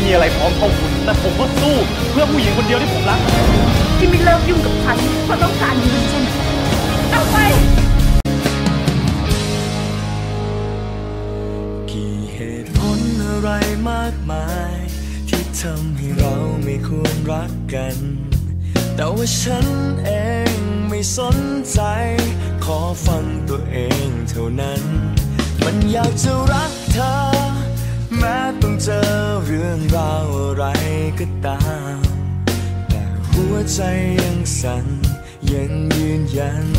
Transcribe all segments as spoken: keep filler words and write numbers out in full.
มีอะไรพร้อมเท่าคุณแต่ผมก็สู้เพื่อผู้หญิงคนเดียวที่ผมรักที่ไม่เลิกยุ่งกับฉันเพราะต้องการเงินใช่ไหมเอาไปกี่เหตุผลอะไรมากมายที่ทำให้เราไม่ควรรักกันแต่ว่าฉันเองไม่สนใจขอฟังตัวเองเท่านั้นมันอยากจะรักเธอแม้ต้องเจอเรื่องราวอะไรก็ตามแต่หัวใจยังสั่นยังยืนยัน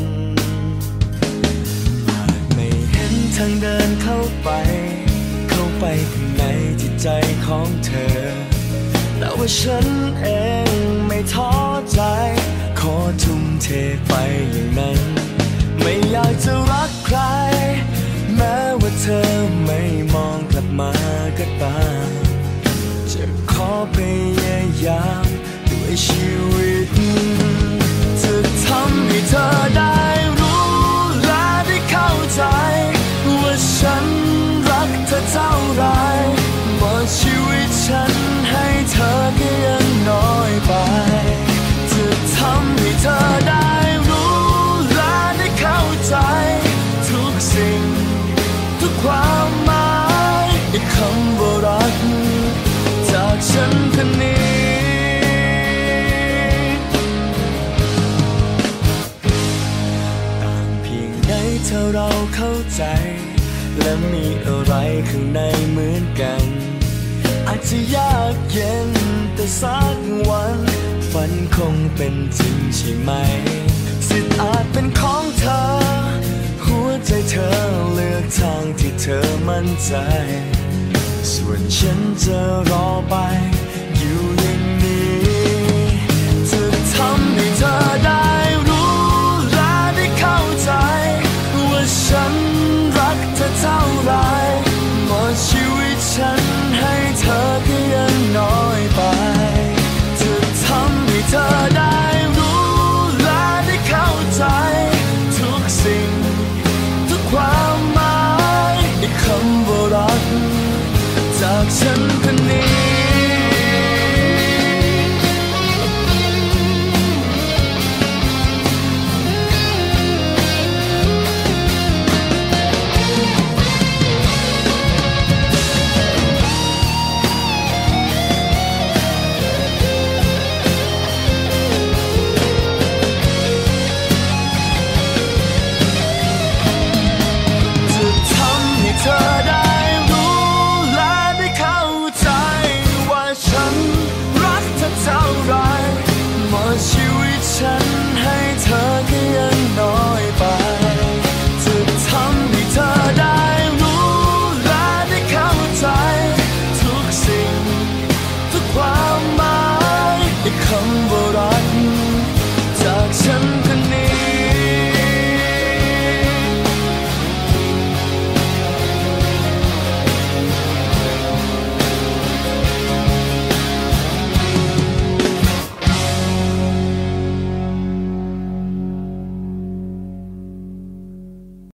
อาจไม่เห็นทางเดินเข้าไปเข้าไปข้างในจิตใจของเธอแต่ว่าฉันเองไม่ท้อใจขอทุ่มเทไปอย่างนั้นไม่อยากจะรักใครแม้ว่าเธอไม่มองกลับมาก็ตามจะขอพยายามด้วยชีวิตจะทำให้เธอได้รู้และได้เข้าใจว่าฉันรักเธอเท่าไรหมดชีวิตฉันให้เธอก็ยังน้อยไปจะทำให้เธอได้รู้และได้เข้าใจทุกสิ่งทุกความหมายในคำว่ารักจากฉันคนนี้ต่างเพียงใดถ้าเราเข้าใจและมีอะไรข้างในเหมือนกันอาจจะยากเย็นแต่สักวันฝันคงเป็นจริงใช่ไหมสิทธิ์อาจเป็นของเธอหัวใจเธอเลือกทางที่เธอมั่นใจส่วนฉันจะรอไป